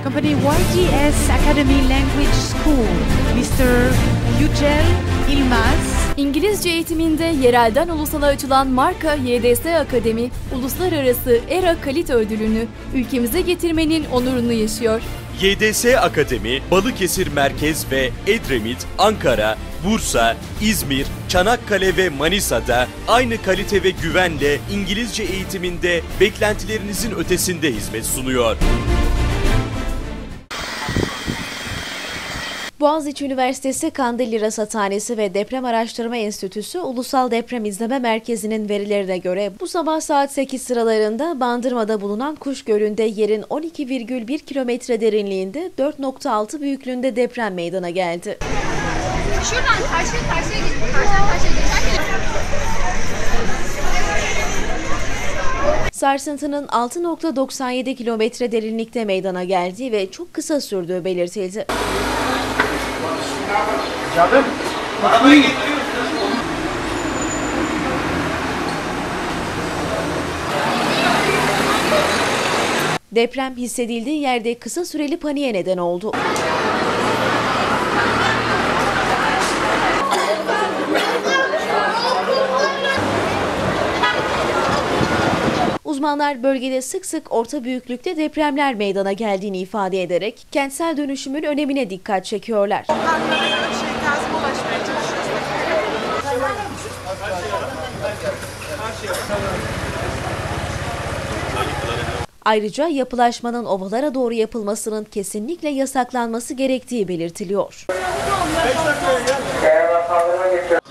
Company YGS Academy Language School, Mr. Yücel İlmaz. İngilizce eğitiminde yerelden ulusala açılan marka YDS Akademi, Uluslararası ERA Kalite Ödülünü ülkemize getirmenin onurunu yaşıyor. YDS Akademi, Balıkesir Merkez ve Edremit, Ankara, Bursa, İzmir, Çanakkale ve Manisa'da aynı kalite ve güvenle İngilizce eğitiminde beklentilerinizin ötesinde hizmet sunuyor. Boğaziçi Üniversitesi Kandilli Rasathanesi ve Deprem Araştırma Enstitüsü Ulusal Deprem İzleme Merkezi'nin verilerine göre bu sabah saat 8 sıralarında Bandırma'da bulunan Kuş Gölü'nde yerin 12,1 kilometre derinliğinde 4,6 büyüklüğünde deprem meydana geldi. Şuradan karşıya geçerken sarsıntının 6,97 kilometre derinlikte meydana geldiği ve çok kısa sürdüğü belirtildi. Canım, arabayı getiriyoruz. Deprem hissedildiği yerde kısa süreli paniğe neden oldu. Uzmanlar bölgede sık sık orta büyüklükte depremler meydana geldiğini ifade ederek kentsel dönüşümün önemine dikkat çekiyorlar. Ayrıca yapılaşmanın ovalara doğru yapılmasının kesinlikle yasaklanması gerektiği belirtiliyor.